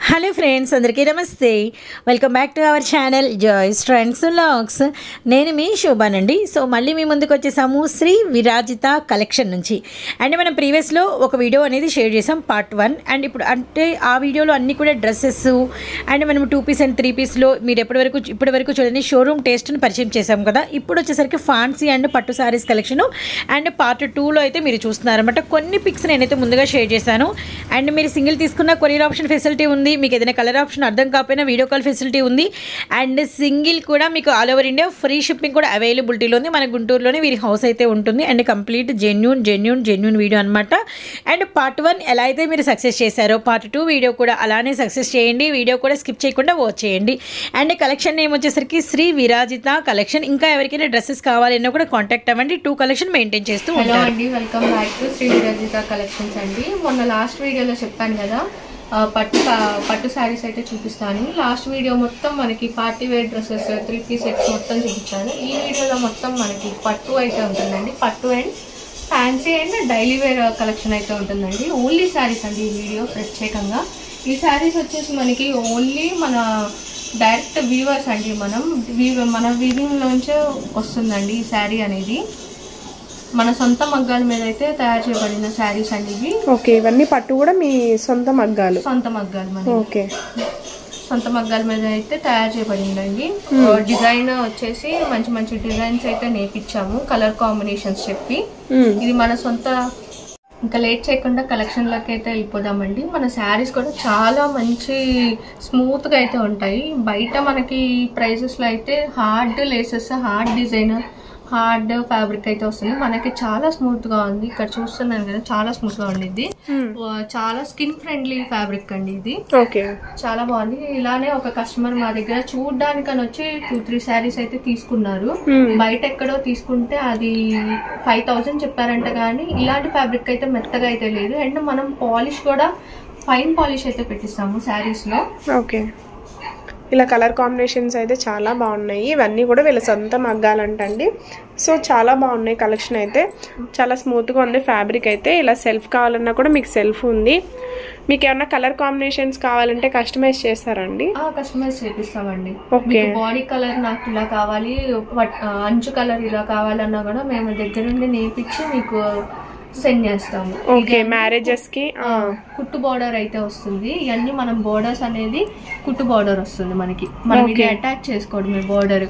Hello friends, అందరికీ నమస్తే. Welcome back to our channel Joy's trends vlogs. నేను మీ శోభానండి. సో మళ్ళీ మీ ముందుకు వచ్చేసాము శ్రీ విరాజిత కలెక్షన్ నుంచి. అండ్ మనం ప్రీవియస్లో ఒక వీడియో అనేది షేర్ చేసాం, పార్ట్ 1. అండ్ ఇప్పుడు అంటే ఆ వీడియోలో అన్నీ కూడా డ్రెస్సెస్ అండ్ మనం 2 పీస్ అండ్ 3 పీస్లో మీరు ఇప్పటి వరకు చూడండి షోరూమ్ టేస్ట్ని పరిచయం చేసాం కదా. ఇప్పుడు వచ్చేసరికి ఫ్యాన్సీ అండ్ పట్టు సారీస్ కలెక్షన్ అండ్ పార్ట్ 2లో అయితే మీరు చూస్తున్నారన్నమాట. కొన్ని పిక్స్ నేనైతే ముందుగా షేర్ చేశాను. అండ్ మీరు సింగిల్ తీసుకున్న కొరియర్ ఆప్షన్ ఫెసిలిటీ ఉంది. మీకు ఏదైనా కలర్ ఆప్షన్ అర్థం కాకపోయినా వీడియో కాల్ ఫెసిలిటీ ఉంది. అండ్ సింగిల్ కూడా మీకు all over India free shipping కూడా అవైలబిలిటీలో ఉంది. మన గుంటూరులోనే వీరి హౌస్ అయితే ఉంటుంది. అండ్ కంప్లీట్ జెన్యూన్ వీడియో అనమాట. అండ్ పార్ట్ 1 ఎలా అయితే మీరు సక్సెస్ చేశారో పార్ట్ 2 వీడియో కూడా అలానే సక్సెస్ చేయండి. వీడియో కూడా స్కిప్ చేయకుండా వాచ్ చేయండి. అండ్ కలెక్షన్ నేమ్ వచ్చేసరికి శ్రీ విరాజిత కలెక్షన్. ఇంకా ఎవరికైనా డ్రెస్సెస్ కావాలన్నా కూడా కాంటాక్ట్ అవ్వండి. 2 కలెక్షన్ మెయింటైన్ చేస్తూ ఉంటారు. హలో అండి, welcome back to Shri Virajitha collections అండి. మొన్న లాస్ట్ వీడియోలో చెప్పాను కదా పట్టు శారీస్ అయితే చూపిస్తాను. లాస్ట్ వీడియో మొత్తం మనకి party wear dresses 3 piece sets మొత్తం చూపించాను. ఈ వీడియోలో మొత్తం మనకి పట్టు అయితే ఉంటుందండి. పట్టు and fancy and daily wear collection అయితే ఉంటుందండి. ఓన్లీ శారీస్ అండి ఈ వీడియో ప్రత్యేకంగా. ఈ శారీస్ వచ్చేసి మనకి ఓన్లీ మన డైరెక్ట్ వీవర్స్ అండి, మన వీవింగ్ నుంచే వస్తుందండి ఈ శారీ అనేది. మన సొంత మగ్గాల మీద అయితే తయారు చేయబడిన శారీస్ అండి ఇవి. ఓకే, ఇవన్నీ పట్టు కూడా మీ సొంత మగ్గాలు మన ఓకే, సొంత మగ్గాల మీద అయితే తయారు చేయబడిందండి. డిజైన్ వచ్చేసి మంచి డిజైన్స్ అయితే నేర్పించాము, కలర్ కాంబినేషన్స్ చెప్పి. ఇది మన సొంత. ఇంకా లేట్ చేయకుండా కలెక్షన్ లోకి అయితే వెళ్ళిపోదామండి. మన శారీస్ కూడా చాలా మంచి స్మూత్ గా అయితే ఉంటాయి. బయట మనకి ప్రైజెస్ లో అయితే hard laces, hard design, hard fabric అయితే వస్తుంది. మనకి చాలా స్మూత్ గా ఉంది. ఇక్కడ చూస్తున్నాను కదా, చాలా స్మూత్ గా ఉంది. చాలా స్కిన్ ఫ్రెండ్లీ ఫ్యాబ్రిక్ అండి ఇది. ఓకే, చాలా బాగుంది. ఇలానే ఒక కస్టమర్ మా దగ్గర చూడడానికని వచ్చి 2-3 శారీస్ అయితే తీసుకున్నారు. బయట ఎక్కడో తీసుకుంటే అది 5000 చెప్పారంట, కానీ ఇలాంటి ఫ్యాబ్రిక్ అయితే మెత్తగా అయితే లేదు. అండ్ మనం పాలిష్ కూడా ఫైన్ పాలిష్ అయితే పెట్టిస్తాము శారీస్ లో. ఓకే, ఇలా కలర్ కాంబినేషన్స్ అయితే చాలా బాగున్నాయి. ఇవన్నీ కూడా వీళ్ళ సొంత మగ్గాలంటండి. సో చాలా బాగున్నాయి. కలెక్షన్ అయితే చాలా స్మూత్గా ఉంది. ఫ్యాబ్రిక్ అయితే ఇలా సెల్ఫ్ కావాలన్నా కూడా మీకు సెల్ఫ్ ఉంది. మీకు ఏమన్నా కలర్ కాంబినేషన్స్ కావాలంటే కస్టమైజ్ చేస్తారండి? కస్టమైజ్ చేపిస్తామండి. ఓకే, బాడీ కలర్ నాకు ఇలా కావాలి, అంచు కలర్ ఇలా కావాలన్నా కూడా మేము దగ్గర నుండి నేర్పించి మీకు సెండ్ చేస్తాము. ఓకే, మ్యారేజెస్ కి కుట్టు బోర్డర్ అయితే వస్తుంది. ఇవన్నీ మనం బోర్డర్స్ అనేది కుట్టు బోర్డర్ వస్తుంది మనకి. మనం ఇది అటాచ్ చేసుకోవడమే బోర్డర్.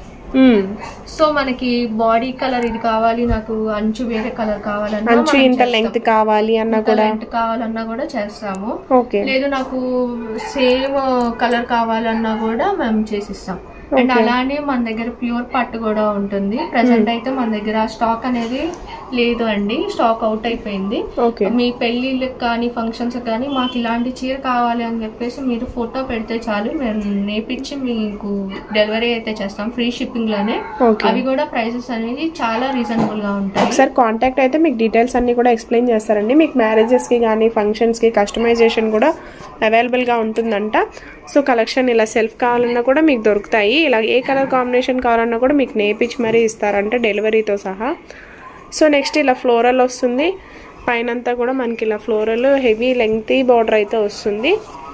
సో మనకి బాడీ కలర్ ఇది కావాలి, నాకు అంచు వేరే కలర్ కావాలన్నా, అంచు ఇంత లెంగ్త్ కావాలి అన్నా కూడా చేస్తాము. ఓకే, లేదు నాకు సేమ్ కలర్ కావాలన్నా కూడా మేము చేసిస్తాం. అండ్ అలానే మన దగ్గర ప్యూర్ పట్టు కూడా ఉంటుంది. ప్రెసెంట్ అయితే మన దగ్గర స్టాక్ అనేది లేదు అండి, స్టాక్ అవుట్ అయిపోయింది. మీ పెళ్లిళ్ళకి కానీ ఫంక్షన్స్ కానీ మాకు ఇలాంటి చీర కావాలి అని చెప్పేసి మీరు ఫోటో పెడితే చాలు, మేము నేర్పించి మీకు డెలివరీ అయితే చేస్తాం ఫ్రీ షిప్పింగ్ లోనే. అవి కూడా ప్రైసెస్ అనేది చాలా రీజనబుల్ గా ఉంటాయి. ఒకసారి కాంటాక్ట్ అయితే మీకు డీటెయిల్స్ అన్ని కూడా ఎక్స్ప్లెయిన్ చేస్తారండి. మీకు మ్యారేజెస్ కి కానీ ఫంక్షన్స్ కి కస్టమైజేషన్ కూడా అవైలబుల్ గా ఉంటుందంట. సో కలెక్షన్ ఇలా సెల్ఫ్ కావాలన్నా కూడా మీకు దొరుకుతాయి. ఇలా ఏ కలర్ కాంబినేషన్ కావాలన్నా కూడా మీకు నేర్పించి మరీ ఇస్తారంట డెలివరీతో సహా. సో నెక్స్ట్ ఇలా ఫ్లోరల్ వస్తుంది. పైనంతా కూడా మనకి ఇలా ఫ్లోరల్ హెవీ లెంగ్తీ బార్డర్ అయితే వస్తుంది.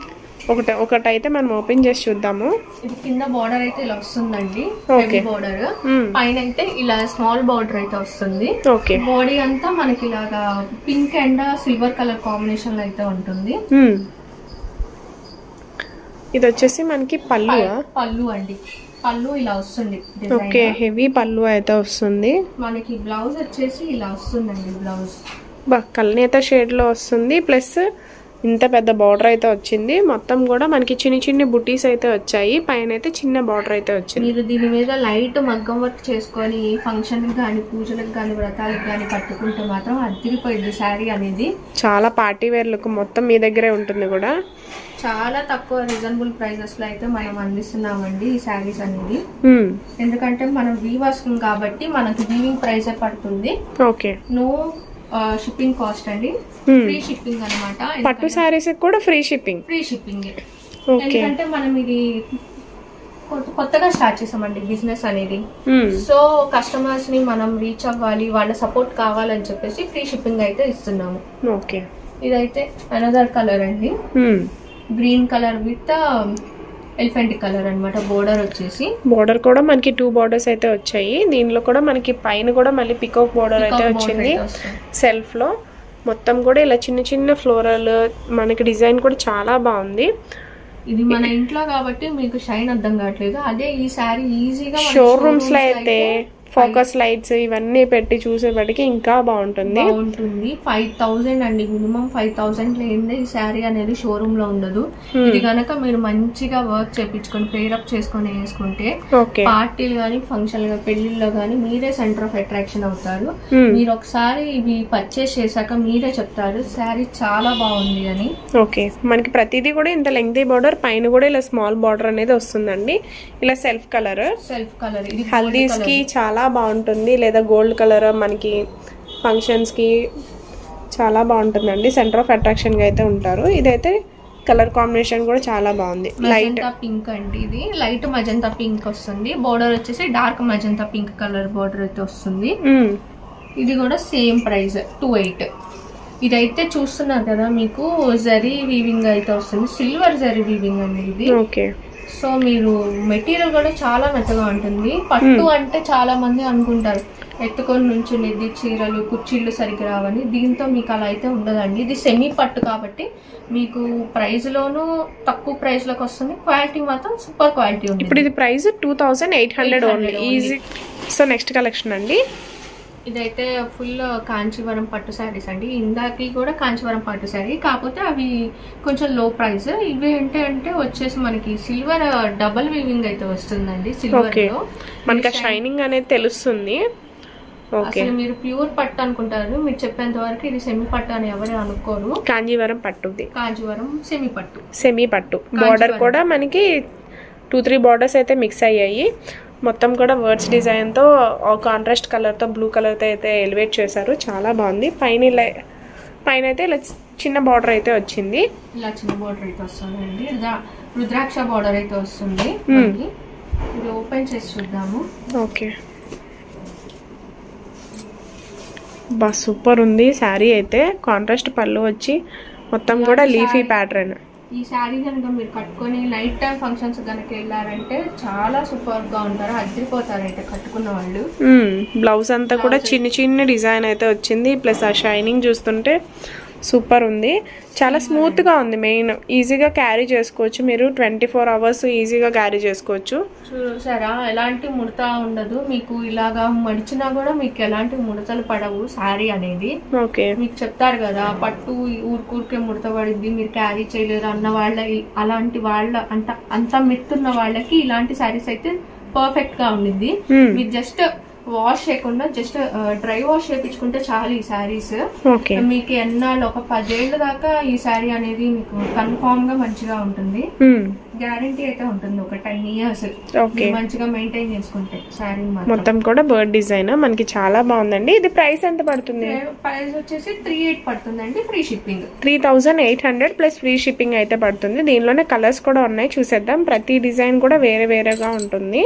ఒకటైతే మనం ఓపెన్ చేసి చూద్దాము. ఇది కింద బార్డర్ అయితే ఇలా వస్తుందండి, బార్డర్. పైన అయితే ఇలా స్మాల్ బార్డర్ అయితే వస్తుంది. ఓకే, బాడీ అంతా మనకి ఇలాగా pink and silver colour combination లో అయితే ఉంటుంది. ఇది వచ్చేసి మనకి పళ్ళు అండి. పళ్ళు ఇలా వస్తుంది. ఓకే, హెవీ పళ్ళు అయితే వస్తుంది. మనకి బ్లౌజ్ వచ్చేసి ఇలా వస్తుందండి. బ్లౌజ్ కల్నేత షేడ్ లో వస్తుంది. ప్లస్ ఇంత పెద్ద బార్డర్ అయితే వచ్చింది. మొత్తం కూడా మనకి చిన్న బుటీస్ అయితే వచ్చాయి. పైన అయితే చిన్న బార్డర్ అయితే వచ్చింది. మీరు దీని మీద లైట్ మగ్గం వర్క్ చేసుకొని ఫంక్షన్ కానీ, పూజలకు కానీ, వ్రతాలకు కానీ కట్టుకుంటే మాత్రం అదిరిపోయింది శారీ అనేది. చాలా పార్టీ వేర్ లుక్ మొత్తం మీ దగ్గరే ఉంటుంది కూడా. చాలా తక్కువ రీజనబుల్ ప్రైజెస్ లో అయితే మనం అందిస్తున్నామండి ఈ శారీస్ అనేది. ఎందుకంటే మనం వీవర్స్ కాబట్టి మనకి వీవింగ్ ప్రైస్ పడుతుంది. ఓకే, నో షిప్పింగ్ కాస్ట్ అండి, ఫ్రీ షిప్పింగ్ అనమాట. పట్టు సారీస్ కూడా ఫ్రీ షిప్పింగ్. ఎందుకంటే మనం ఇది కొత్తగా స్టార్ట్ చేసామండి బిజినెస్ అనేది. సో కస్టమర్స్ ని మనం రీచ్ అవ్వాలి, వాళ్ళ సపోర్ట్ కావాలని చెప్పేసి ఫ్రీ షిప్పింగ్ అయితే ఇస్తున్నాము. ఓకే, ఇదైతే అనదర్ కలర్ అండి. Green colour with elephant colour అన్నమాట. బోర్డర్ వచ్చేసి బోర్డర్ కూడా మనకి 2 బోర్డర్స్ అయితే వచ్చాయి. దీనిలో కూడా మనకి పైన కూడా మళ్ళీ పికాక్ బోర్డర్ అయితే వచ్చింది. సెల్ఫ్ లో మొత్తం కూడా ఇలా చిన్న చిన్న ఫ్లోరల్ మనకి డిజైన్ కూడా చాలా బాగుంది. ఇది మన ఇంట్లో కాబట్టి మీకు షైన్ అర్థం కావట్లేదు. అదే ఈ సారీ ఈజీగా షోరూమ్స్ లో అయితే ఫోకస్ లైట్స్ ఇవన్నీ పెట్టి చూసేపటికి ఇంకా బాగుంటుంది. 5,000 అండి, మినిమం 5,000 లేనిదే ఈ శారీ అనేది షోరూమ్ లో ఉండదు. ఇది గనక మీరు మంచిగా వర్క్ చేపించుకొని పేరప్ చేసుకొని వేసుకుంటే పార్టీలు గానీ ఫంక్షన్ పెళ్లిల్లో గానీ మీరే సెంటర్ ఆఫ్ అట్రాక్షన్ అవుతారు. మీరు ఒకసారి ఇవి పర్చేస్ చేశాక మీరే చెప్తారు శారీ చాలా బాగుంది అని. ఓకే, మనకి ప్రతిదీ కూడా ఇంత లెంగ్తీ బార్డర్, పైన కూడా ఇలా స్మాల్ బార్డర్ అనేది వస్తుందండి. ఇలా సెల్ఫ్ కలర్ ఇది హల్దీస్ కి చాలా బాగుంటుంది, లేదా గోల్డ్ కలర్ మనకి ఫంక్షన్స్ కి చాలా బాగుంటుందండి. సెంటర్ ఆఫ్ అట్రాక్షన్ గా అయితే ఉంటారు. ఇదైతే కలర్ కాంబినేషన్ కూడా చాలా బాగుంది. లైట్ పింక్ అండి, ఇది లైట్ మజంతా పింక్ వస్తుంది. బోర్డర్ వచ్చేసి dark magenta pink colour border అయితే వస్తుంది. ఇది కూడా సేమ్ ప్రైస్ 2,800. ఇదైతే చూస్తున్నారు కదా మీకు జరీ వీవింగ్ అయితే వస్తుంది, సిల్వర్ జరీ వీవింగ్ అండి ఇది. ఓకే, సో మీరు మెటీరియల్ కూడా చాలా మెత్తగా ఉంటుంది. పట్టు అంటే చాలా మంది అనుకుంటారు ఎత్తుకొని నుంచి నిద్ది చీరలు కుర్చీలు సరిగ్గా రావని. దీంతో మీకు అలా అయితే ఉండదండి. ఇది సెమీ పట్టు కాబట్టి మీకు ప్రైస్ లోను తక్కువ ప్రైస్ లోకి వస్తుంది. క్వాలిటీ మాత్రం సూపర్ క్వాలిటీ ఉంది. ఇప్పుడు ఇది price 2,800 only. Easy. So next collection అండి, ఇదైతే ఫుల్ కాంచీవరం పట్టు శారీస్ అండి. ఇందాకి కూడా కాంచీవరం పట్టు శారీ, కాకపోతే అవి కొంచెం లో ప్రైస్. ఇవి ఏంటంటే వచ్చేసి మనకి సిల్వర్ డబల్ వీవింగ్ అయితే వస్తుందండి. సిల్వర్ లో మనకి షైనింగ్ అనేది తెలుస్తుంది. అసలు మీరు ప్యూర్ పట్టు అనుకుంటారు, మీరు చెప్పేంత వరకు ఇది సెమీ పట్టు అని ఎవరు అనుకోరు. కాంజీవరం పట్టుది, కాంచీవరం సెమీ పట్టు. బార్డర్ కూడా మనకి 2-3 బార్డర్స్ అయితే మిక్స్ అయ్యాయి. మొత్తం కూడా వర్డ్స్ డిజైన్ తో కాంట్రాస్ట్ కలర్ తో బ్లూ కలర్ తో అయితే ఎలివేట్ చేశారు. చాలా బాగుంది. పైన అయితే ఇలా చిన్న బార్డర్ అయితే వచ్చింది. ఇలా చిన్న బార్డర్ అయితే వస్తుందండి. రుద్రాక్ష బార్డర్ అయితే వస్తుంది. ఇది ఓపెన్ చేసి చూద్దాము. ఓకే, బా సూపర్ ఉంది శారీ అయితే. కాంట్రాస్ట్ పళ్ళు వచ్చి మొత్తం కూడా లీఫీ ప్యాటర్న్. ఈ శారీ కనుక మీరు కట్టుకొని నైట్ టైం ఫంక్షన్స్ కనుక వెళ్ళారంటే చాలా సూపర్ గా ఉంటారు, అదిరిపోతారైతే కట్టుకున్న వాళ్ళు. బ్లౌజ్ అంతా కూడా చిన్న చిన్న డిజైన్ అయితే వచ్చింది. ప్లస్ ఆ షైనింగ్ చూస్తుంటే సూపర్ ఉంది. చాలా స్మూత్ గా ఉంది. మెయిన్ ఈజీగా క్యారీ చేసుకోవచ్చు. మీరు 24 అవర్స్ ఈజీగా క్యారీ చేసుకోవచ్చు. చూసారా, ఎలాంటి ముడత ఉండదు మీకు. ఇలాగా మడిచినా కూడా మీకు ఎలాంటి ముడతలు పడవు శారీ అనేది. ఓకే, మీకు చెప్తారు కదా పట్టు ఊరికే ముడత పడింది మీరు క్యారీ చేయలేరు అన్న వాళ్ళ, అలాంటి వాళ్ళ అంత మెత్తున్న వాళ్ళకి ఇలాంటి శారీస్ అయితే పర్ఫెక్ట్ గా ఉండింది. మీరు జస్ట్ వాష్ చేయకుండా జస్ట్ డ్రై వాష్ చేయించుకుంటే చాలు ఈ శారీస్. మీకు ఎన్నాళ్ళు ఒక 10 ఏళ్ల దాకా ఈ శారీ అనేది మీకు కన్ఫామ్ గా మంచిగా ఉంటుంది. గ్యారంటీ అయితే ఉంటుంది ఒక 10 ఇయర్స్ మంచిగా మెయింటైన్ చేసుకుంటే శారీ. మొత్తం కూడా బర్డ్ డిజైన్ మనకి చాలా బాగుందండి. ఇది ప్రైస్ ఎంత పడుతుంది? ప్రైస్ వచ్చేసి 3,800 పడుతుందండి, free shipping. 3,800 plus free shipping అయితే పడుతుంది. దీనిలోనే కలర్స్ కూడా ఉన్నాయి, చూసేద్దాం. ప్రతి డిజైన్ కూడా వేరే వేరేగా ఉంటుంది.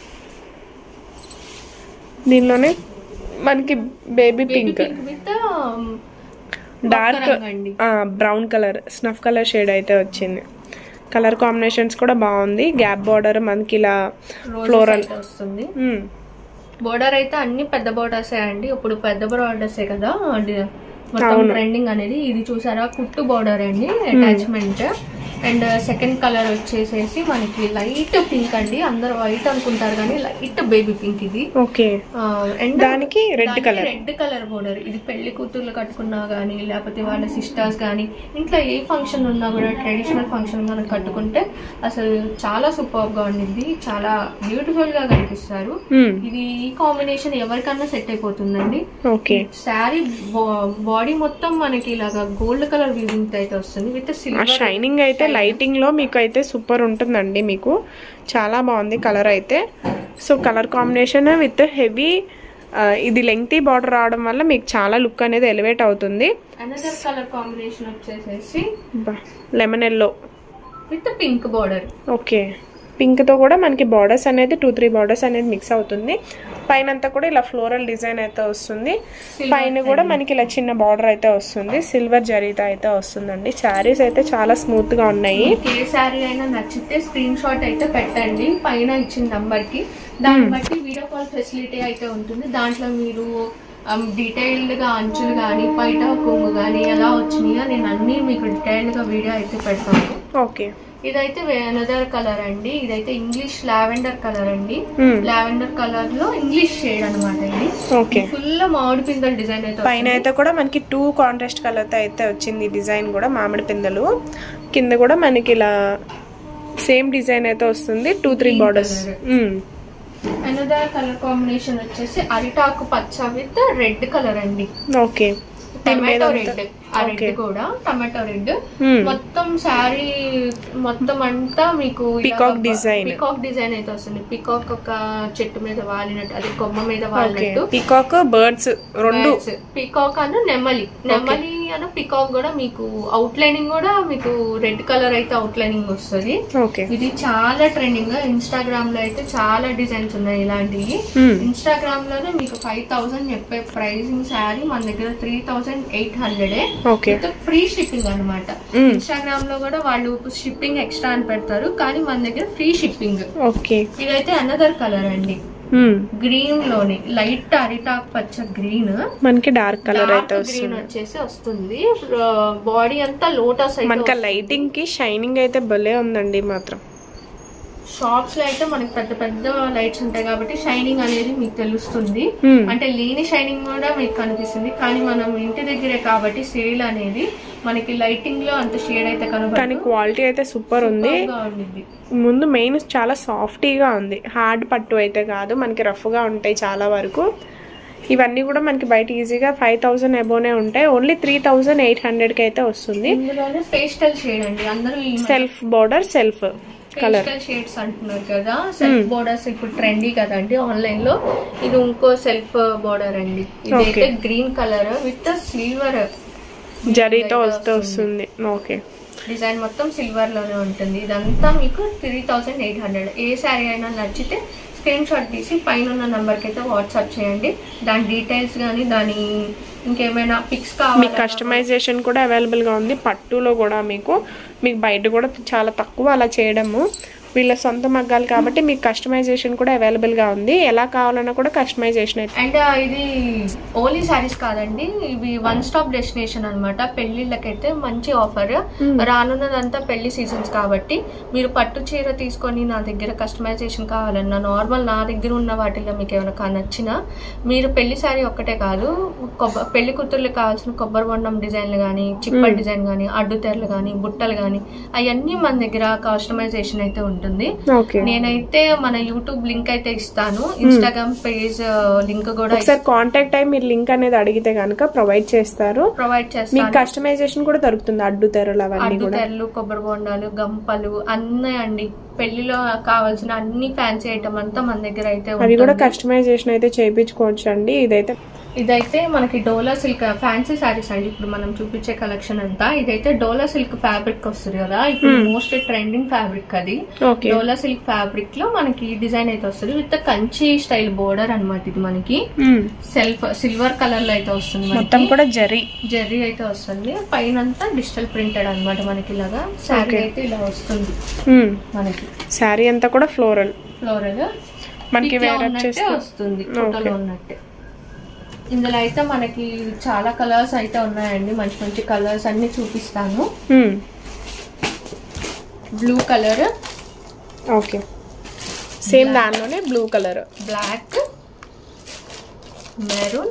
దీనిలోనే మనకి baby pink with dark brown colour snuff colour shade అయితే వచ్చింది. కలర్ కాంబినేషన్స్ కూడా బాగుంది. గ్యాప్ బార్డర్ మనకి ఇలా ఫ్లోరల్ వస్తుంది. బోర్డర్ అయితే అన్ని పెద్ద బోర్డర్సే అండి. ఇప్పుడు పెద్ద బోర్డర్సే కదా మొత్తం ట్రెండింగ్ అనేది. ఇది చూసారా కుట్టు బోర్డర్ అండి, అటాచ్మెంట్. అండ్ సెకండ్ కలర్ వచ్చేసేసి మనకి లైట్ పింక్ అండి. అందరు వైట్ అనుకుంటారు కానీ లైట్ బేబీ పింక్ ఇది. ఓకే, అండ్ దానికి రెడ్ కలర్ బోర్డర్. ఇది పెళ్లి కూతుర్లు కట్టుకున్నా గానీ లేకపోతే వాళ్ళ సిస్టర్స్ గానీ ఇంట్లో ఏ ఫంక్షన్ ఉన్నా కూడా ట్రెడిషనల్ ఫంక్షన్ మనం కట్టుకుంటే అసలు చాలా సూపర్ గా ఉండింది. చాలా బ్యూటిఫుల్ గా కనిపిస్తారు. ఇది ఈ కాంబినేషన్ ఎవరికన్నా సెట్ అయిపోతుందండి. ఓకే, శారీ బాడీ మొత్తం మనకి ఇలాగా గోల్డ్ కలర్ వీవింగ్ అయితే వస్తుంది విత్ సిల్వర్ షైనింగ్ అయితే. లైటింగ్ లో మీకు అయితే సూపర్ ఉంటుందండి. మీకు చాలా బాగుంది కలర్ అయితే. So colour combination with heavy ఇది లెంగ్తీ బార్డర్ రావడం వల్ల మీకు చాలా లుక్ అనేది ఎలివేట్ అవుతుంది. అనదర్ కలర్ కాంబినేషన్ వచ్చేసేసి lemon yellow with pink border. Okay, పింక్తో కూడా మనకి బార్డర్స్ అనేది 2-3 బార్డర్స్ అనేది మిక్స్ అవుతుంది. పైన అంతా కూడా ఇలా ఫ్లోరల్ డిజైన్ అయితే వస్తుంది. పైన కూడా మనకి ఇలా చిన్న బార్డర్ అయితే వస్తుంది, సిల్వర్ జరీతో అయితే వస్తుందండి. శారీస్ అయితే చాలా స్మూత్ గా ఉన్నాయి. ఏ శారీ అయినా నచ్చితే స్క్రీన్ షాట్ అయితే పెట్టండి పైన ఇచ్చిన నంబర్ కి. దాన్ని బట్టి వీడియో కాల్ ఫెసిలిటీ అయితే ఉంటుంది. దాంట్లో మీరు డీటెయిల్డ్ గా అంచులు కానీ బయట కొంగు కానీ ఎలా వచ్చినాయో నేను అన్ని మీకు డీటెయిల్డ్ గా వీడియో అయితే పెడతాను. ఓకే, ఇదైతే అనదర్ కలర్ అండి. ఇదైతే ఇంగ్లీష్ లావెండర్ కలర్ అండి. లావెండర్ కలర్ లో ఇంగ్లీష్ షేడ్ అనమాట ఇది. ఓకే, ఫుల్ మామిడి పిందెల డిజైన్ అయితే పైన అయితే కూడా మనకి 2 కాంట్రాస్ట్ కలర్ తో అయితే వచ్చింది డిజైన్ కూడా మామిడి పిందెలు. కింద కూడా మనకి ఇలా సేమ్ డిజైన్ అయితే వస్తుంది, 2-3 బార్డర్స్. అనదర్ కలర్ కాంబినేషన్ వచ్చేసి అరిటాకు పచ్చ విత్ రెడ్ కలర్ అండి. ఓకే, టమాటో రెడ్, ఆ రెడ్ కూడా టమాటో రెడ్. మొత్తం శారీ మొత్తం అంతా మీకు పికాక్ డిజైన్ అయితే వస్తుంది. పికాక్ ఒక చెట్టు మీద వాలినట్టు, అది కొమ్మ మీద వాలినట్టు. పికాక్ బర్డ్స్ రెండు, పికాక్ అను నెమలి అను పికాక్ కూడా మీకు అవుట్ లైనింగ్ కూడా మీకు రెడ్ కలర్ అయితే అవుట్ లైనింగ్ వస్తుంది. ఇది చాలా ట్రెండింగ్. ఇన్స్టాగ్రామ్ లో అయితే చాలా డిజైన్స్ ఉన్నాయి ఇలాంటివి. ఇన్స్టాగ్రామ్ లోనే మీకు 5000 చెప్పే ప్రైసింగ్ శారీ మన దగ్గర 3800 ఫ్రీ షిప్పింగ్ అనమాట. ఇన్స్టాగ్రామ్ లో కూడా వాళ్ళు షిప్పింగ్ ఎక్స్ట్రా అని పెడతారు, కానీ మన దగ్గర ఫ్రీ షిప్పింగ్. ఇదైతే అనదర్ కలర్ అండి, గ్రీన్ లోనే లైట్ అరిటాక్ పచ్చ గ్రీన్, మనకి డార్క్ కలర్ అయితే గ్రీన్ వచ్చేసి వస్తుంది. బాడీ అంతా లోటస్ అయితే మనకి లైటింగ్ కి షైనింగ్ అయితే భలే ఉందండి. మాత్రం షాప్స్ లో అయితే మనకి పెద్ద పెద్ద లైట్స్ ఉంటాయి కాబట్టి షైనింగ్ అనేది మీకు తెలుస్తుంది. అంటే లేని షైనింగ్ కూడా మీకు కనిపిస్తుంది, కానీ మనం ఇంటి దగ్గరే కాబట్టి సేల్ అనేది మనకి లైటింగ్ లో అంత షేడ్ అయితే కనబడదు. కానీ క్వాలిటీ అయితే సూపర్ ఉంది. ముందు మెయిన్ చాలా సాఫ్టీగా ఉంది, హార్డ్ పట్టు అయితే కాదు, మనకి రఫ్ గా ఉంటాయి చాలా వరకు. ఇవన్నీ కూడా మనకి బయట ఈజీగా 5000 అబోనే ఉంటాయి. ఓన్లీ 3800 కి అయితే వస్తుంది. పేస్టల్ షేడ్ అండి. అందరూ self border, self colour shades అంటున్నారు కదా. సెల్ఫ్ బోర్డర్స్ ఇప్పుడు ట్రెండీ కదండి ఆన్లైన్ లో. ఇది ఇంకో సెల్ఫ్ బోర్డర్ అండి. ఇదైతే గ్రీన్ కలర్ విత్ సిల్వర్ జరీతో వస్తుంది. ఓకే, డిజైన్ మొత్తం సిల్వర్ లోనే ఉంటుంది. ఇదంతా మీకు 3800. ఏ శారీ అయినా నచ్చితే స్క్రీన్ షాట్ తీసి పైన ఉన్న నంబర్ కి అయితే వాట్సాప్ చేయండి. దాని డీటెయిల్స్ కానీ దాని ఇంకేమైనా పిక్స్ కావాలి, మీకు కస్టమైజేషన్ కూడా అవైలబుల్ గా ఉంది. పట్టులో కూడా మీకు బయట కూడా చాలా తక్కువ అలా చేయడము. వీళ్ళ సొంత మగ్గాలు కాబట్టి మీకు కస్టమైజేషన్ కూడా అవైలబుల్ గా ఉంది. ఎలా కావాలన్నా కూడా కస్టమైజేషన్ అయితే. అండ్ ఇది ఓన్లీ సారీస్ కాదండి, ఇవి వన్ స్టాప్ డెస్టినేషన్ అనమాట. పెళ్లిళ్ళకైతే మంచి ఆఫర్. రానున్నదంతా పెళ్లి సీజన్స్ కాబట్టి మీరు పట్టు చీర తీసుకొని నా దగ్గర కస్టమైజేషన్ కావాలన్నా, నార్మల్ నా దగ్గర ఉన్న వాటిల్లో మీకు ఏమైనా నచ్చినా, మీరు పెళ్లి సారీ ఒక్కటే కాదు, పెళ్లి కూతుర్లకు కావాల్సిన కొబ్బరి బొండం డిజైన్లు కానీ, చిప్పల్ డిజైన్ కానీ, అడ్డు తెరలు కానీ, బుట్టలు కానీ, అవన్నీ మన దగ్గర కస్టమైజేషన్ అయితే ఉంటుంది. నేనైతే మన యూట్యూబ్ లింక్ అయితే ఇస్తాను, ఇన్స్టాగ్రామ్ పేజ్ లింక్ కూడా. ఒకసారి కాంటాక్ట్ అయ్యి మీరు లింక్ అనేది అడిగితే కనుక ప్రొవైడ్ చేస్తారు. మీకు కస్టమైజేషన్ కూడా దొరుకుతుంది. అడ్డు తెరలు, అవన్నీ కూడా, తెరలు, కొబ్బరి బొండాలు, గంపలు అన్నీ అండి. పెళ్లిలో కావాల్సిన అన్ని ఫ్యాన్సీ ఐటమ్ అంతా మన దగ్గర అయితే అవి కూడా కస్టమైజేషన్ అయితే చేయించుకోవచ్చు అండి. ఇదైతే మనకి డోలా సిల్క్ ఫ్యాన్సీ సారీస్ అండి. ఇప్పుడు మనం చూపించే కలెక్షన్ అంతా ఇదైతే డోలా సిల్క్ ఫ్యాబ్రిక్ వస్తుంది కదా, ఇప్పుడు మోస్ట్ ట్రెండింగ్ ఫ్యాబ్రిక్ అది. డోలా సిల్క్ ఫ్యాబ్రిక్ లో మనకి డిజైన్ అయితే వస్తుంది విత్ కంచి స్టైల్ బోర్డర్ అనమాట. ఇది మనకి సిల్వర్ కలర్ లో అయితే వస్తుంది, మొత్తం కూడా జరీ అయితే వస్తుంది. పైన అంతా డిజిటల్ ప్రింటెడ్ అనమాట. మనకి ఇలాగా శారీ అయితే ఇలా వస్తుంది. మనకి శారీ అంతా కూడా ఫ్లోరల్ మనకి వస్తుంది, ఫోటోలో ఉన్నట్టే. ఇందులో అయితే మనకి చాలా కలర్స్ అయితే ఉన్నాయండి. మంచి మంచి కలర్స్ అన్ని చూపిస్తాను. బ్లూ కలర్, ఓకే, సేమ్ దానిలోనే blue colour, black, maroon,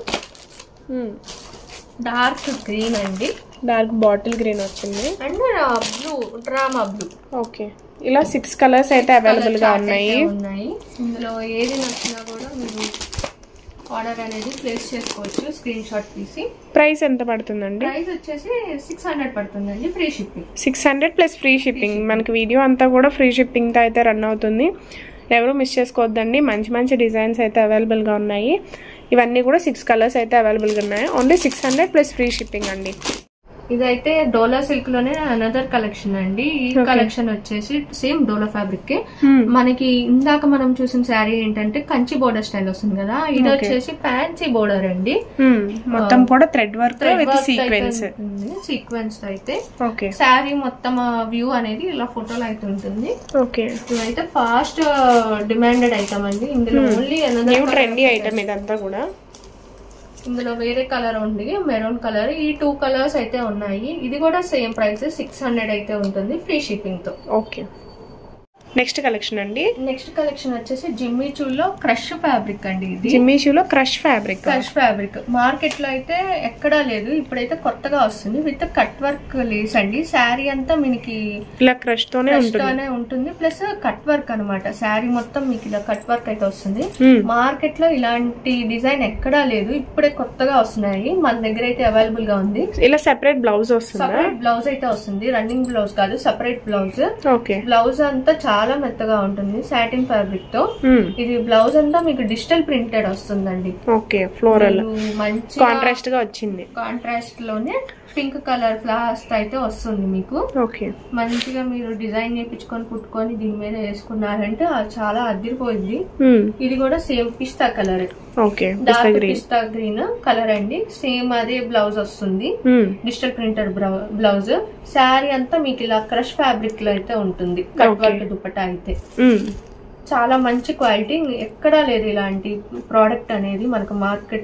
dark green అండి, డార్క్ బాటిల్ గ్రీన్ వచ్చింది, and blue drama blue. Okay, ఇలా 6 కలర్స్ అయితే అవైలబుల్ గా ఉన్నాయి. ఇందులో ఏది నచ్చినా కూడా మీరు ఆర్డర్ అనేది ప్లేస్ చేసుకోవచ్చు స్క్రీన్ షాట్ తీసి. ప్రైస్ ఎంత పడుతుందండి? ప్రైస్ వచ్చేసి 600 పడుతుందండి, free shipping. 600 plus free shipping. మనకి వీడియో అంతా కూడా ఫ్రీ షిప్పింగ్ తో అయితే రన్ అవుతుంది. ఎవరు మిస్ చేసుకోవద్దండి. మంచి మంచి డిజైన్స్ అయితే అవైలబుల్ గా ఉన్నాయి. ఇవన్నీ కూడా 6 కలర్స్ అయితే అవైలబుల్ గా ఉన్నాయి. ఓన్లీ 600 ప్లస్ ఫ్రీ షిప్పింగ్ అండి. ఇదైతే డోలా సిల్క్ లోనే అనదర్ కలెక్షన్ అండి. ఈ కలెక్షన్ వచ్చేసి సేమ్ డోలా ఫ్యాబ్రిక్ మనకి ఇందాక మనం చూసిన శారీ ఏంటంటే కంచి బోర్డర్ స్టైల్ వస్తుంది కదా, ఇది వచ్చేసి ఫ్యాన్సీ బోర్డర్ అండి. మొత్తం కూడా థ్రెడ్ వర్క్ విత్ సీక్వెన్స్ అయితే శారీ మొత్తం వ్యూ అనేది ఇలా ఫోటోలో అయితే ఉంటుంది. ఇదైతే ఫాస్ట్ డిమాండెడ్ ఐటమ్ అండి. ఇందులో ఓన్లీ ట్రెండీ ఐటమ్ ఇదంతా కూడా. ఇందులో వేరే కలర్ ఉంది, మెరూన్ కలర్. ఈ 2 కలర్స్ అయితే ఉన్నాయి. ఇది కూడా సేమ్ ప్రైస్ 600 అయితే ఉంటుంది ఫ్రీ షిప్పింగ్ తో. ఓకే, నెక్స్ట్ కలెక్షన్ అండి. నెక్స్ట్ కలెక్షన్ వచ్చేసి జిమ్మిచూలో క్రష్ ఫ్యాబ్రిక్ అండి. ఇది జిమ్మిచూలో క్రష్ ఫ్యాబ్రిక్ మార్కెట్ లో అయితే ఎక్కడా లేదు, ఇప్పుడైతే కొత్తగా వస్తుంది విత్ కట్ వర్క్ లేస్ అండి. శారీ అంతా మీకు ఇలా క్రష్ తోనే ఉంటుంది, ప్లస్ కట్ వర్క్ అనమాట. శారీ మొత్తం మీకు ఇలా కట్ వర్క్ అయితే వస్తుంది. మార్కెట్ లో ఇలాంటి డిజైన్ ఎక్కడా లేదు, ఇప్పుడే కొత్తగా వస్తున్నాయి. మన దగ్గర అయితే అవైలబుల్ గా ఉంది. ఇలా సెపరేట్ బ్లౌజ్ వస్తుంది, సెపరేట్ బ్లౌజ్ అయితే వస్తుంది. రన్నింగ్ బ్లౌజ్ కాదు, సెపరేట్ బ్లౌజ్. బ్లౌజ్ అంతా చాలా మెత్తగా ఉంటుంది సాటిన్ ఫ్యాబ్రిక్ తో. ఇది బ్లౌజ్ అంతా మీకు డిజిటల్ ప్రింటెడ్ వస్తుందండి. ఓకే, ఫ్లోరల్ మంచి కాంట్రాస్ట్ గా వచ్చింది. కాంట్రాస్ట్ లోనే పింక్ కలర్ ఫ్లవర్స్ అయితే వస్తుంది మీకు. ఓకే, మంచిగా మీరు డిజైన్ చేయించుకొని కుట్టుకొని దీని మీద వేసుకున్నారంటే చాలా అదిరిపోయింది. ఇది కూడా same pista colour, dark pista green colour అండి. సేమ్ అదే బ్లౌజ్ వస్తుంది, డిజిటల్ ప్రింటర్ బ్లౌజ్. శారీ అంతా మీకు ఇలా క్రష్ ఫ్యాబ్రిక్ లో అయితే ఉంటుంది. కట్ వర్క్ దుపట్టా అయితే చాలా మంచి క్వాలిటీ, ఎక్కడా లేదు ఇలాంటి ప్రోడక్ట్ అనేది మనకు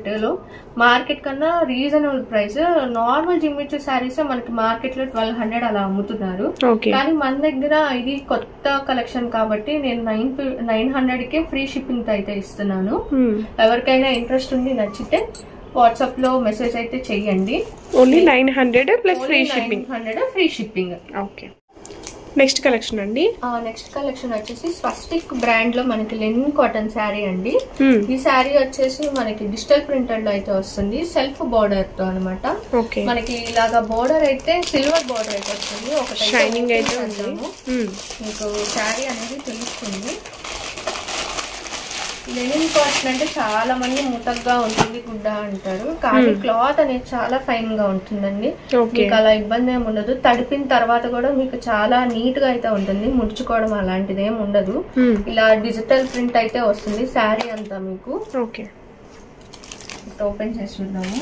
మార్కెట్ కన్నా reasonable price. Normal Jimmy Choo saris మనకి మార్కెట్ లో 1200 అలా అమ్ముతున్నారు, కానీ మన దగ్గర ఇది కొత్త కలెక్షన్ కాబట్టి నేను 900 కే ఫ్రీ షిప్పింగ్ అయితే ఇస్తున్నాను. ఎవరికైనా ఇంట్రెస్ట్ ఉండి నచ్చితే వాట్సాప్ లో మెసేజ్ అయితే చెయ్యండి. Only 900 plus free shipping. 900 free shipping. Okay, next collection అండి. నెక్స్ట్ కలెక్షన్ వచ్చేసి స్వస్తిక్ బ్రాండ్ లో మనకి లెనిన్ కాటన్ శారీ అండి. ఈ శారీ వచ్చేసి మనకి డిజిటల్ ప్రింటెడ్ లో అయితే వస్తుంది, సెల్ఫ్ బోర్డర్ తో అనమాట. మనకి ఇలాగా బోర్డర్ అయితే సిల్వర్ బోర్డర్ అయితే వస్తుంది. ఒకటి షైనింగ్ అయితే మీకు శారీ అనేది తెలుస్తుంది. లెనిన్ కాటన్ అంటే చాలా మంది ముతగ్గా ఉంటుంది గుడ్డ అంటారు, కానీ క్లాత్ అనేది చాలా ఫైన్ గా ఉంటుందండి. మీకు అలా ఇబ్బంది ఏమి ఉండదు. తడిపిన తర్వాత కూడా మీకు చాలా నీట్ గా అయితే ఉంటుంది, ముడుచుకోవడం అలాంటిది ఏమి ఉండదు. ఇలా డిజిటల్ ప్రింట్ అయితే వస్తుంది శారీ అంతా మీకు. ఓపెన్ చేసి చూద్దాము.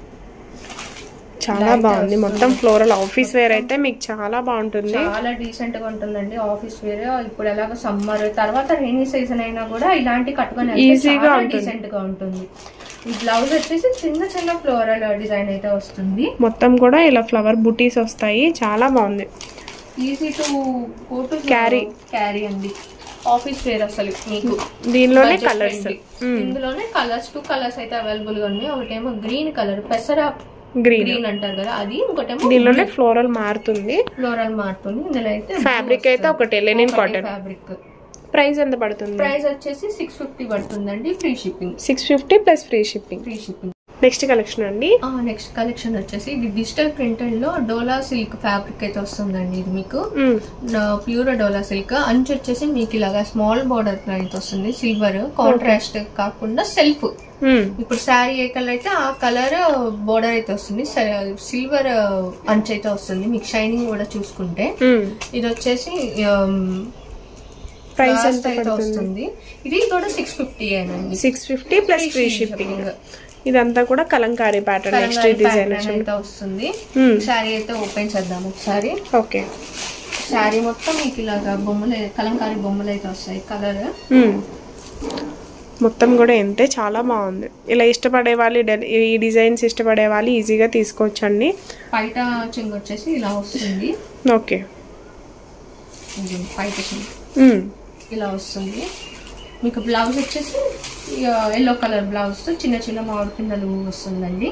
చాలా బాగుంది, మొత్తం ఫ్లోరల్ ఆఫీస్ వేర్ అయితే మీకు చాలా బాగుంటుంది. చాలా డీసెంట్ గా ఉంటుందండి ఆఫీస్ వేర్. ఇప్పుడు ఎలాగో సమ్మర్ తర్వాత రెయినీ సీజన్ అయినా కూడా ఇలాంటి కట్టుకొని ఈజీగా డీసెంట్ గా ఉంటుంది. ఈ బ్లౌజ్ వచ్చేసి చిన్న చిన్న ఫ్లోరల్ డిజైన్ అయితే వస్తుంది. మొత్తం కూడా ఇలా ఫ్లవర్ బుటీస్ వస్తాయి, చాలా బాగుంది. Easy to go to carry అండి ఆఫీస్ వేర్. అసలు మీకు దీనిలోనే కలర్స్, ఇందులోనే కలర్స్ 2 కలర్స్ అయితే అవైలబుల్ గా ఉన్నాయి. ఒకటేమో గ్రీన్ కలర్, పెసర గ్రీన్ అంటారు కదా అది. ఇంకోటేమో దీనిలోనే ఫ్లోరల్ మారుతుంది. ఇందులో అయితే ఫ్యాబ్రిక్ అయితే ఒకటే లెనిన్ కాటన్ ఫ్యాబ్రిక్. ప్రైస్ ఎంత పడుతుంది? ప్రైస్ వచ్చేసి 650 పడుతుందండి free shipping. 650 plus free shipping. Next collection అండి. నెక్స్ట్ కలెక్షన్ వచ్చేసి ఇది డిజిటల్ ప్రింటెడ్ లో డోలా సిల్క్ ఫ్యాబ్రిక్ అయితే వస్తుందండి. ఇది మీకు ప్యూర్ డోలా సిల్క్. అంచు వచ్చేసి మీకు ఇలాగా స్మాల్ బోర్డర్ అయితే వస్తుంది, సిల్వర్ కాంట్రాస్ట్ కాకుండా సెల్ఫ్. ఇప్పుడు శారీ ఏ కలర్ అయితే ఆ కలర్ బోర్డర్ అయితే వస్తుంది, సిల్వర్ అంచు అయితే వస్తుంది. మీకు షైనింగ్ కూడా చూసుకుంటే ఇది వచ్చేసి ప్రైస్ అయితే వస్తుంది. ఇది కూడా 650 అండి. 650 ప్లస్ ఫ్రీ షిప్పింగ్. ఇదంతా కూడా కలంకారీ ప్యాటర్న్ నెక్స్ట్ డిజైన్ అయితే వస్తుంది. శారీ అయితే ఓపెన్ చేద్దాం ఒకసారి. ఓకే, శారీ మొత్తం మీకు ఇలాగా బొమ్మలు కలంకారీ బొమ్మలు అయితే వస్తాయి. కలర్ మొత్తం కూడా ఎంతే చాలా బాగుంది. ఇలా ఇష్టపడే వాళ్ళు, ఈ డిజైన్స్ ఇష్టపడే వాళ్ళు ఈజీగా తీసుకోవచ్చండి. పైట చెంగు వచ్చేసి ఇలా వస్తుంది. ఓకే, పైట చెంగు ఇలా వస్తుంది. మీకు బ్లౌజ్ వచ్చేసి ఎల్లో కలర్ బ్లౌజ్ తో చిన్న చిన్న మామిడి పిందలు వస్తుందండి.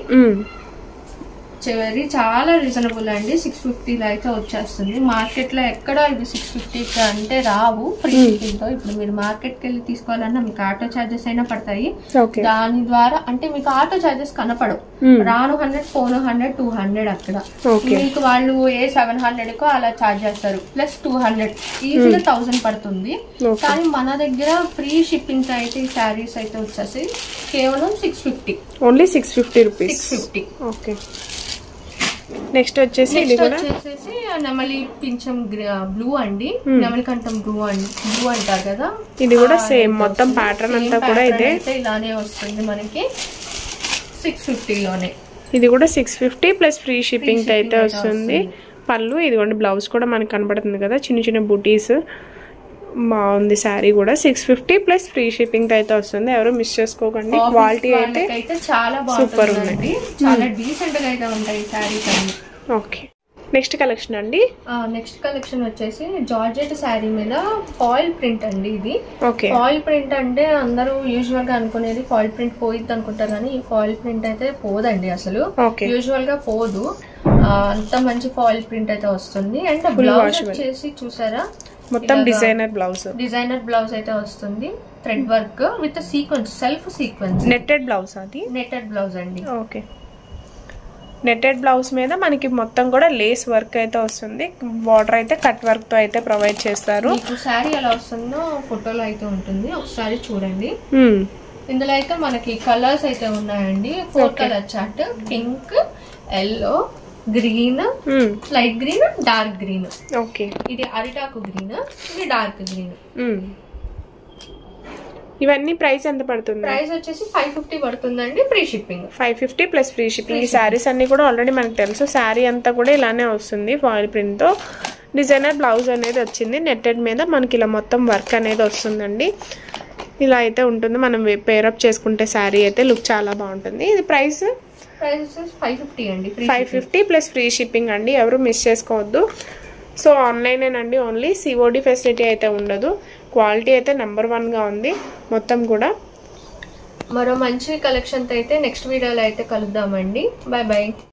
చాలా రీజనబుల్ అండి. 650 అయితే వచ్చేస్తుంది. మార్కెట్ లో ఎక్కడ ఇది 650 అంటే రావు ఫ్రీ షిప్పింగ్ తో. ఇప్పుడు మీరు మార్కెట్ కి వెళ్ళి తీసుకోవాలన్నా మీకు ఆటో చార్జెస్ అయినా పడతాయి. దాని ద్వారా అంటే మీకు ఆటో చార్జెస్ కనపడవు. రాను 100, పోను 100, 200 అక్కడ మీకు వాళ్ళు ఏ 700 కో అలా చార్జ్ చేస్తారు. ప్లస్ 200 ఈజీగా 1000 పడుతుంది. కానీ మన దగ్గర ఫ్రీ షిప్పింగ్ తో అయితే ఈ శారీస్ అయితే వచ్చేసి కేవలం 650. Only 650 rupees. 650. ఓకే, నెక్స్ట్ వచ్చేసి ఇది కూడా వచ్చేసి నెమలి పింఛం బ్లూ అండి, నెమలి కంఠం బ్లూ అంటారు కదా, ఇది కూడా సేమ్ మొత్తం ప్యాటర్న్ అంతా కూడా ఇదే ఇలానే వస్తుంది మనకి 650లోనే. ఇది కూడా 650 ప్లస్ ఫ్రీ షిప్పింగ్ అయితే వస్తుంది. పళ్ళు ఇదిగోండి, బ్లౌజ్ కూడా మనకి కనబడుతుంది కదా, చిన్న చిన్న బూటీస్. బాగుంది శారీ కూడా. 650 ప్లస్ ఫ్రీ షిప్పింగ్ అయితే వస్తుంది. ఎవరు మిస్ చేసుకోకండి. క్వాలిటీ అయితే చాలా సూపర్ ఉంది, చాలా డీసెంట్ గా అయితే ఉంటాయి శారీస్ అన్ని. ఓకే, నెక్స్ట్ కలెక్షన్ అండి. నెక్స్ట్ కలెక్షన్ వచ్చేసి జార్జెట్ శారీ మీద ఫాయిల్ ప్రింట్ అండి. ఇది ఓకే, ఫాయిల్ ప్రింట్ అంటే అందరూ యూజువల్ గా అనుకునేది ఫాయిల్ ప్రింట్ పోయిద్ది అనుకుంటారు, కానీ ఈ ఫాయిల్ ప్రింట్ అయితే పోదండి అసలు. యూజువల్ గా పోదు, అంత మంచి ఫాయిల్ ప్రింట్ అయితే వస్తుంది. అండ్ బ్లౌజ్ వచ్చేసి చూసారా, మొత్తం డిజైనర్ బ్లౌజ్ అయితే వస్తుంది. Thread work with sequence, self sequence, netted blouse. అది నెట్టెడ్ బ్లౌజ్ అండి. ఓకే, నెట్టెడ్ బ్లౌజ్ మీద మనకి మొత్తం కూడా లేస్ వర్క్ అయితే వస్తుంది. బార్డర్ అయితే కట్ వర్క్ తో అయితే ప్రొవైడ్ చేస్తారు. శారీ ఎలా వస్తుందో ఫోటోలో అయితే ఉంటుంది, ఒకసారి చూడండి. ఇందులో అయితే మనకి కలర్స్ అయితే ఉన్నాయండి, 4 colour chart. Pink, yellow, green, light green, dark green. Okay, ఇది అరిటాకు గ్రీన్, ఇది డార్క్ గ్రీన్. ఇవన్నీ ప్రైస్ ఎంత పడుతుంది? ప్రైస్ వచ్చేసి 550 పడుతుందండి, free shipping. 550 plus free shipping. ఈ శారీస్ అన్ని కూడా ఆల్రెడీ మనకు తెలుసు. శారీ అంతా కూడా ఇలానే వస్తుంది, ఫాయిల్ ప్రింట్ తో. డిజైనర్ బ్లౌజ్ అనేది వచ్చింది, నెట్టెడ్ మీద మనకి ఇలా మొత్తం వర్క్ అనేది వస్తుందండి. ఇలా అయితే ఉంటుంది. మనం పేరప్ చేసుకుంటే శారీ అయితే లుక్ చాలా బాగుంటుంది. ఇది ప్రైస్ 550 అండి, 550 ప్లస్ ఫ్రీ షిప్పింగ్ అండి. ఎవరు మిస్ చేసుకోవద్దు. సో ఆన్లైనేనండి, ఓన్లీ సిఓడి ఫెసిలిటీ అయితే ఉండదు. క్వాలిటీ అయితే నెంబర్ 1గా ఉంది మొత్తం కూడా. మరో మంచి కలెక్షన్తో అయితే నెక్స్ట్ వీడియోలో అయితే కలుద్దామండి. Bye bye.